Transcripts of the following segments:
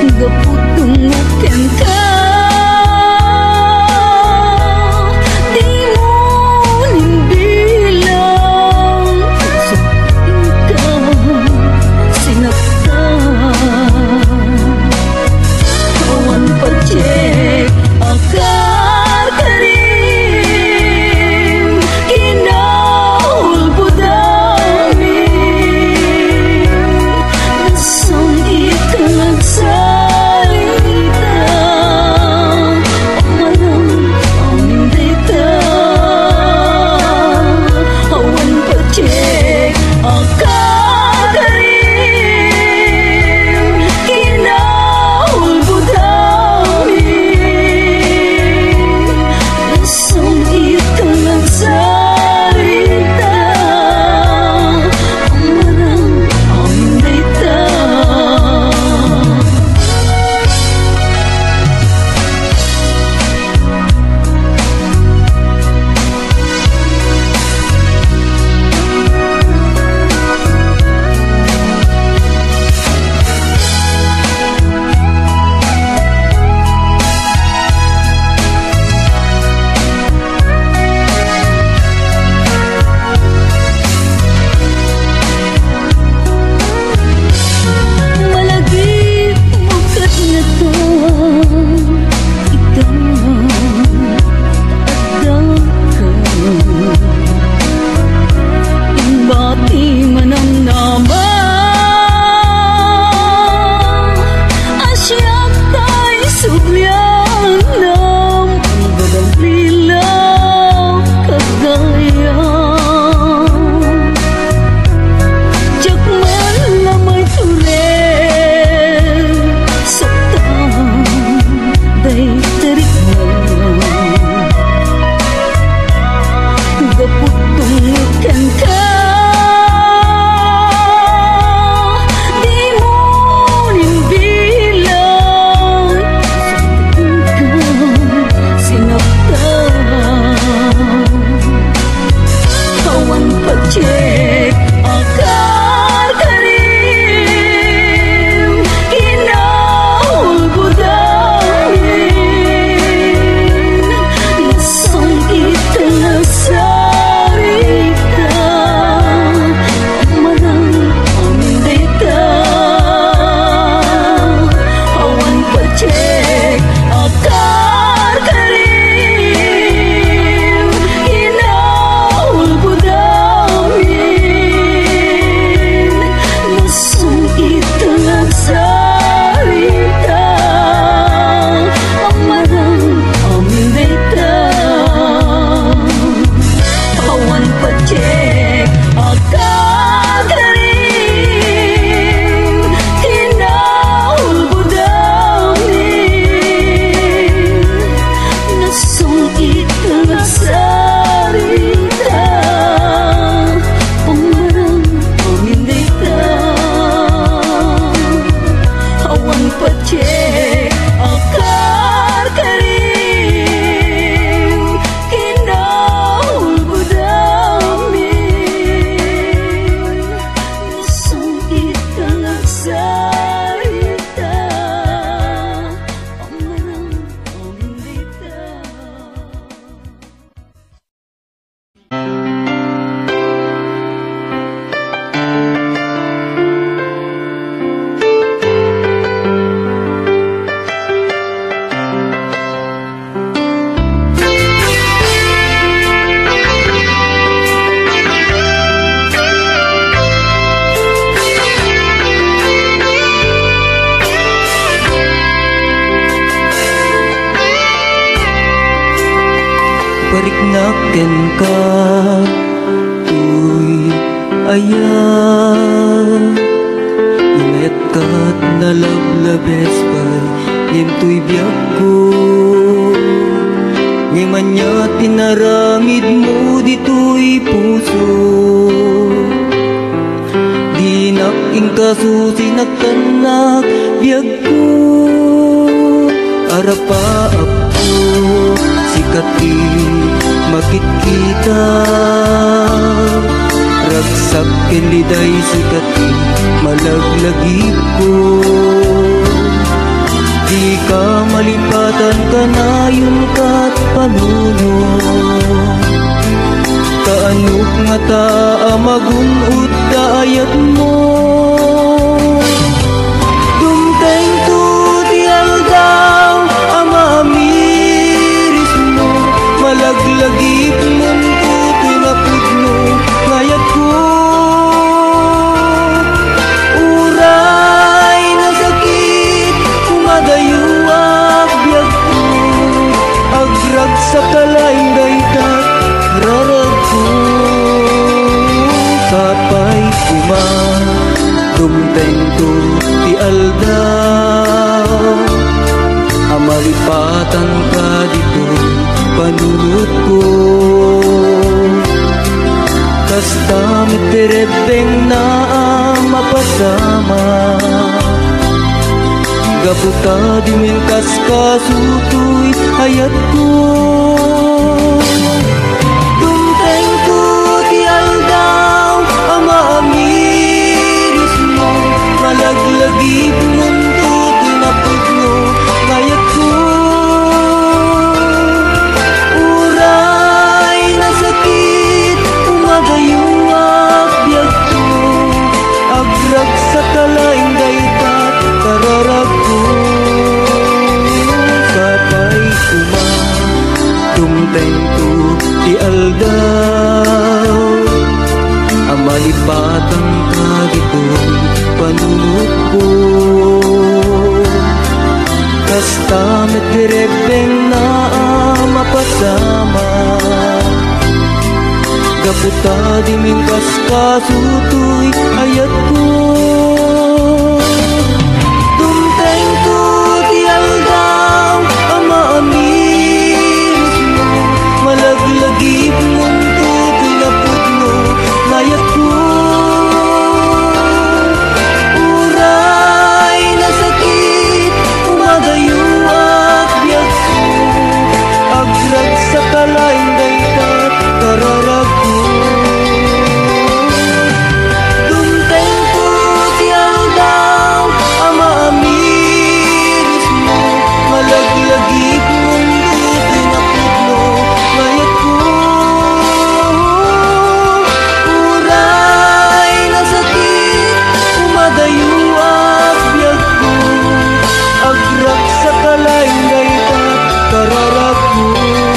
Gaputungken ka, di mo nimbilang ikaw sinaktan. Awan pag-check akar ka rin, kinahulbod amin. Nasang ikang salita, umarang aming data. Awan pag-check akar ka rin, kinahulbod amin. Nasang ikang salita, umarang aming data. Malagi bukat na to, ikaw taadang ka. Imbati man ang nama, asyak tayo subliang nam, dadalilaw kagaya. Jak man lamay tulen, saktan day tarik mo. Gaputungken ka, di mo nimbilang ikaw sinaktan. Awan pag-check akar ka rin, kinahulbod amin. Nasang ikang salita, umarang aming data. Awan pag-check akar ka rin, kinahulbod amin. Nasang ikang salita, umarang aming data. Awan pag-check akar ka rin, kinahulbod amin. Nasang ikang salita, umarang aming data. Awan pag-check akar ka rin, kinahulbod amin. Nasang ikang salita, umarang aming data. Pariknaken ka, uy ayaw. Inayat ka't nalablabes pa'y nimto'y biyak ko. Ngayon niya tinaramid mo dito'y puso. Di naking kasusinak kanak biyak ko. Arapa ako sikati makikita. Ragsak kiliday sikati malaglagip ko. malipatan kanayon kat panuno. Kaanok nga ta magunod daayat mo. Dumteng to di aldaw amamiris mo. Malaglagip mong puti na pudno ngayat ko. Uray na sakit kumadayuak biyag ko. Agrag sa kalaing daytat rarag ko. Sapay kuma dumteng to ti aldaw amalipatan ka dito panunod ko. Kasta mitirebeng na mapasama. Gaputa di mingkas kasutoy hayat ko. Dumteng ko ti aldaw amamiris mo. Malaglagip mong tutoy na pudno ngayat ko. Uray na sakit umadayuak biyag ko. Agrag sa kalaing daytat kararag ko. Sapay kuma dumteng ko ti aldaw amalipatan ka dito panunod ko. Kasta mitirebeng na mapasama. Gaputa di mingkas kasutoy ayat ko. Dumteng ko ti aldaw amamiris mo. Malaglagip mong tutoy na pudno ngayat ko. Uray na sakit umadayuak biyag ko. Agrag sa kalaing daytat kararag ko. Dumteng ko ti aldaw amamiris mo. Malaglagip mong tutoy na pudno ngayat ko. Uray na sakit umadayuak biyag ko. Agrag sa kalaing daytat kararag ko.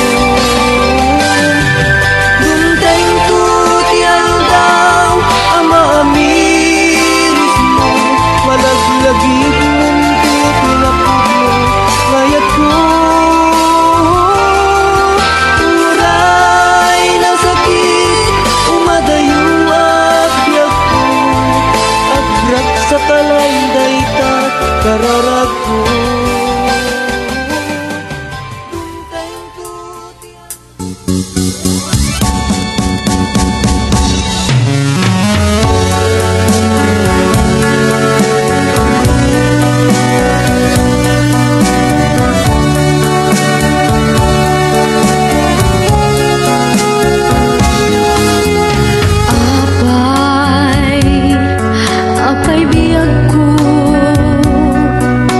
Dumteng ko ti aldaw amamiris mo. Malaglagip mong tutoy na pudno ngayat ko. Uray na sakit umadayuak biyag ko. Agrag sa kalaing daytat kararag ko. Dumteng ko ti Apay biyag ko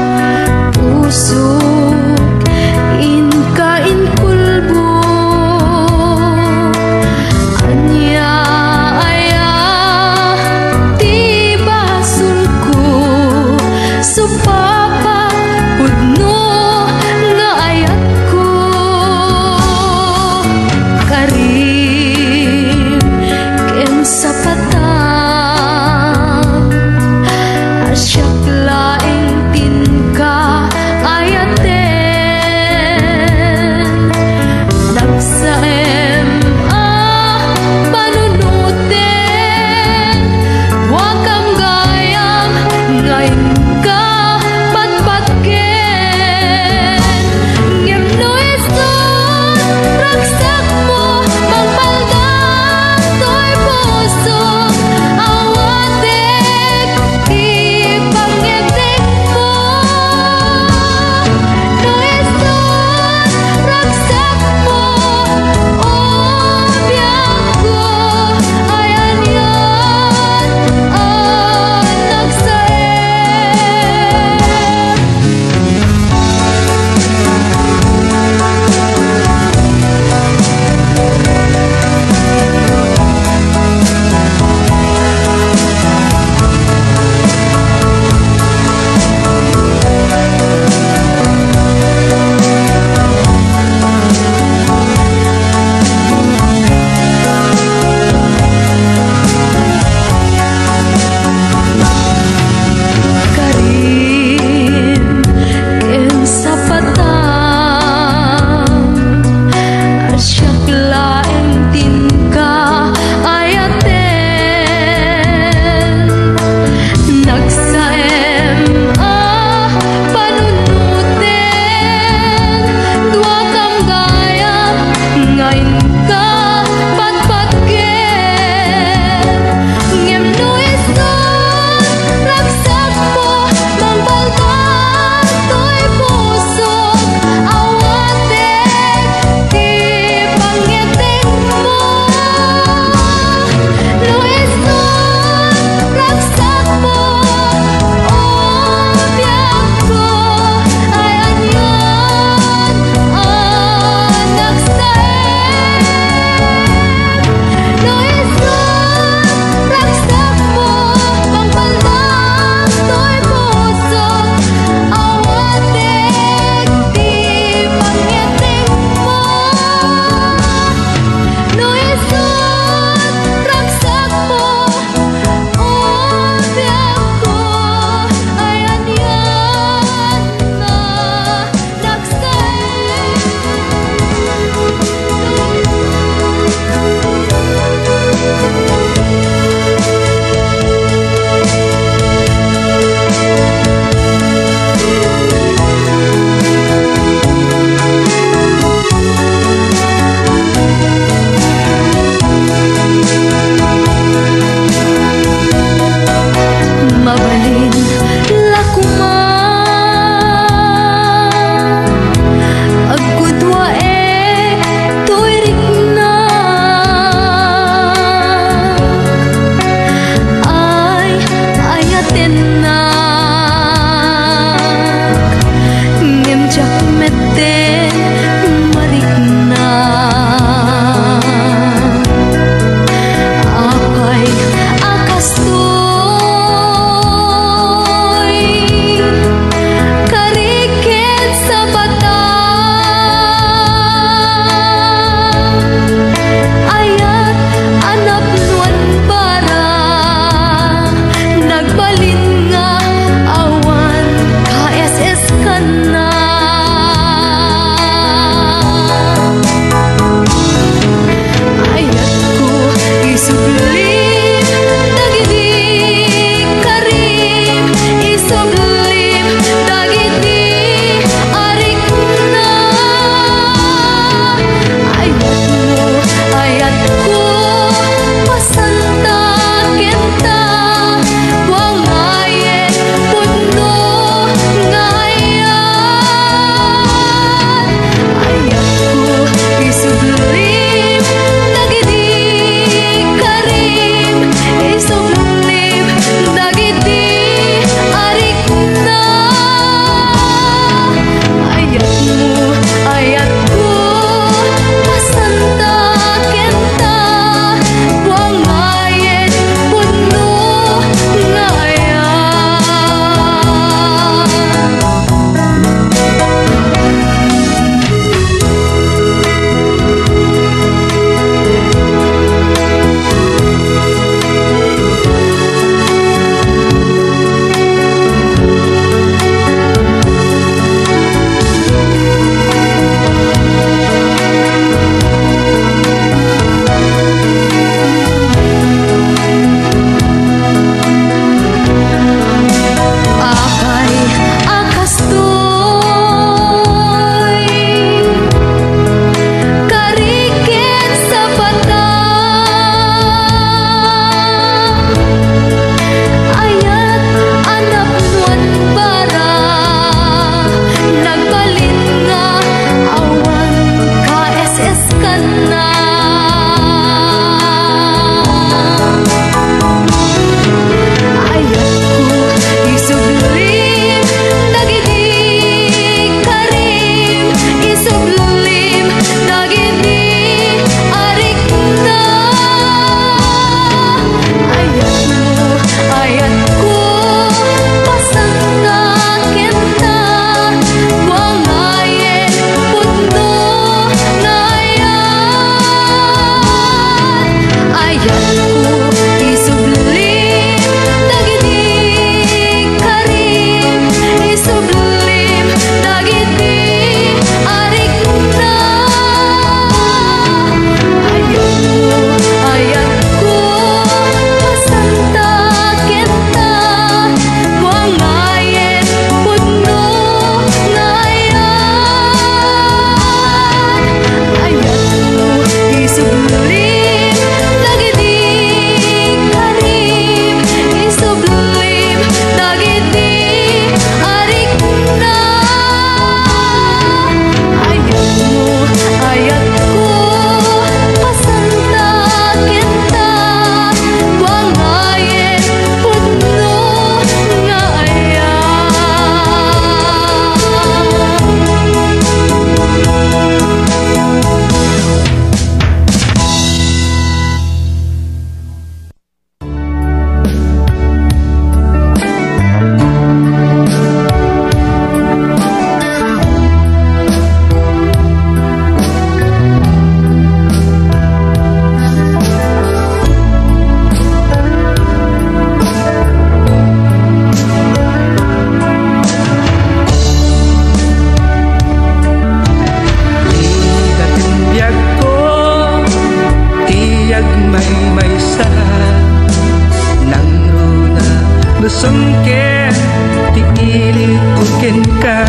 ken ka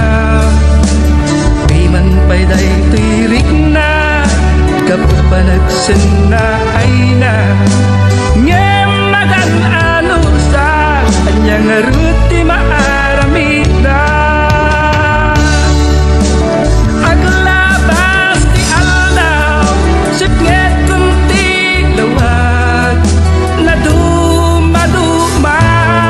Piman pa'y day tirik na kapag panagsan na ay na ngem magan ano sa kanyang ruti maaramida aglabas ti aldaw sipnget kunti lawag na dumaduma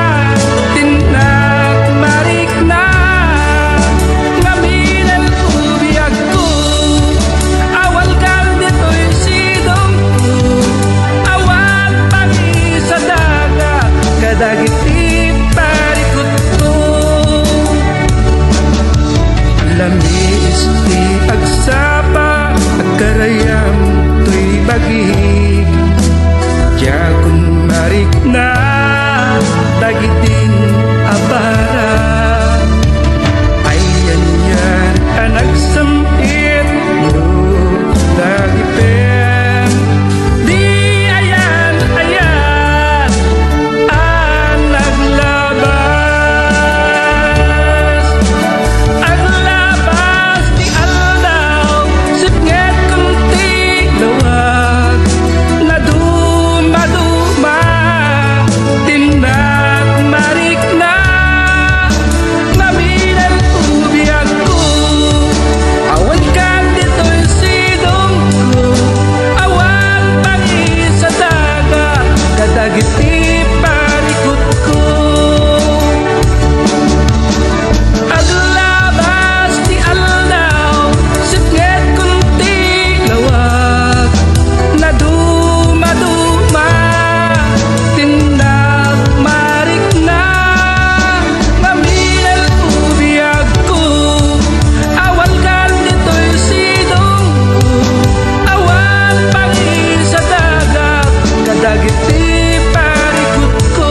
tinak marik na ngaminan ubiyag ko awal kal dito'y sidong ko awal pagi sa daga kadagiti parikot ko lamis ti agsapa agkarayam to'y bagig Jakun marik na dagitin abara ayan yan anak sempit yo dagipen di ayan ayan anak labas di aldaw sipnget kunti lawag na dumaduma tindak marik na ngaminan ubiyag ko awan kang dito'y sidong ko awan pangi sa daga kadagiti parikot ko aglabas ti aldaw sipnget kunti lawag na dumaduma tindak marik na ngaminan ubiyag ko awal kal dito'y sidong ko awan pangi sa daga kadagiti parikot ko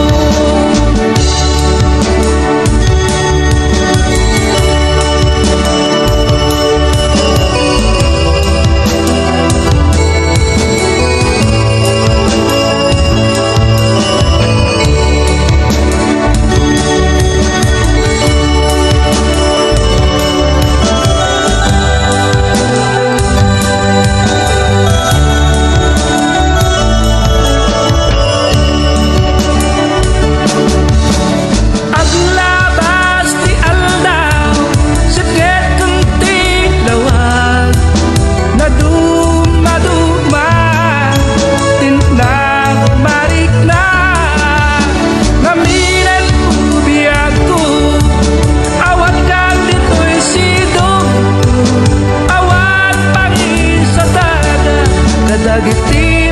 aglabas ti aldaw sipnget kunti lawag na dumaduma tindak marik na ngaminan ubiyag ko awat kang dito'y sidong ko awat pangi sa daga kadagiti